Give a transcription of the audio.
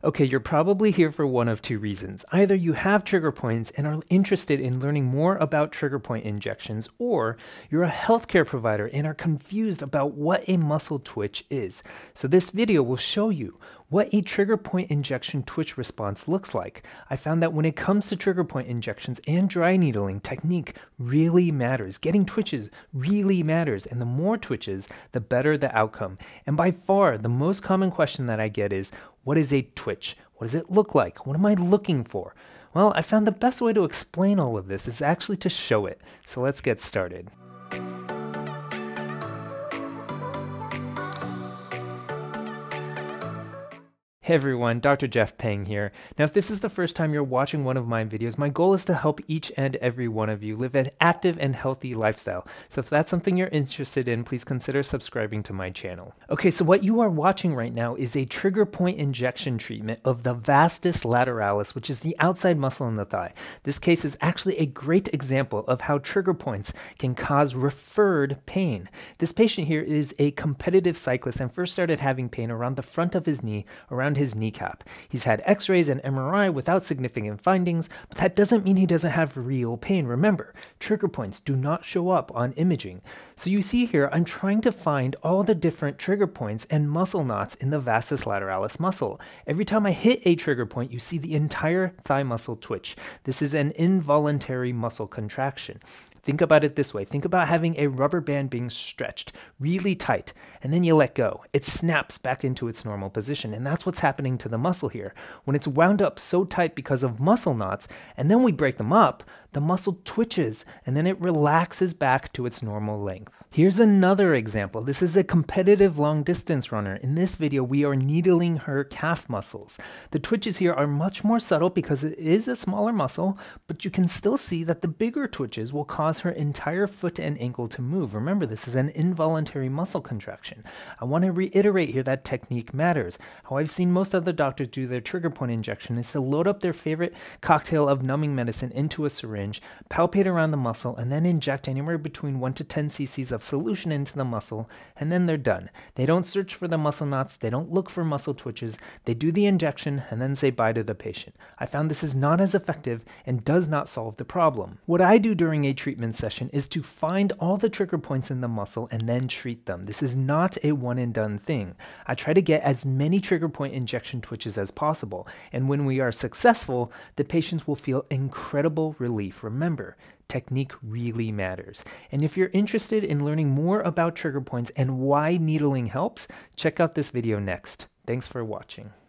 Okay, you're probably here for one of two reasons. Either you have trigger points and are interested in learning more about trigger point injections, or you're a healthcare provider and are confused about what a muscle twitch is. So this video will show you what a trigger point injection twitch response looks like. I found that when it comes to trigger point injections and dry needling, technique really matters. Getting twitches really matters, and the more twitches, the better the outcome. And by far, the most common question that I get is, what is a twitch? What does it look like? What am I looking for? Well, I found the best way to explain all of this is actually to show it. So let's get started. Hey everyone, Dr. Jeff Peng here. Now, if this is the first time you're watching one of my videos, my goal is to help each and every one of you live an active and healthy lifestyle. So if that's something you're interested in, please consider subscribing to my channel. Okay, so what you are watching right now is a trigger point injection treatment of the vastus lateralis, which is the outside muscle in the thigh. This case is actually a great example of how trigger points can cause referred pain. This patient here is a competitive cyclist and first started having pain around the front of his knee, around his kneecap. He's had x-rays and MRI without significant findings, but that doesn't mean he doesn't have real pain. Remember, trigger points do not show up on imaging. So you see here, I'm trying to find all the different trigger points and muscle knots in the vastus lateralis muscle. Every time I hit a trigger point, you see the entire thigh muscle twitch. This is an involuntary muscle contraction. Think about it this way. Think about having a rubber band being stretched really tight, and then you let go. It snaps back into its normal position, and that's what's happening to the muscle here. When it's wound up so tight because of muscle knots, and then we break them up, the muscle twitches, and then it relaxes back to its normal length. Here's another example. This is a competitive long-distance runner. In this video, we are needling her calf muscles. The twitches here are much more subtle because it is a smaller muscle, but you can still see that the bigger twitches will cause her entire foot and ankle to move. Remember, this is an involuntary muscle contraction. I want to reiterate here that technique matters. How I've seen most other doctors do their trigger point injection is to load up their favorite cocktail of numbing medicine into a syringe, palpate around the muscle, and then inject anywhere between 1 to 10 cc's of solution into the muscle, and then they're done. They don't search for the muscle knots, they don't look for muscle twitches, they do the injection and then say bye to the patient. I found this is not as effective and does not solve the problem. What I do during a treatment session is to find all the trigger points in the muscle and then treat them. This is not a one and done thing. I try to get as many trigger point injection twitches as possible, and when we are successful, the patients will feel incredible relief. Remember, technique really matters. And if you're interested in learning more about trigger points and why needling helps, check out this video next. Thanks for watching.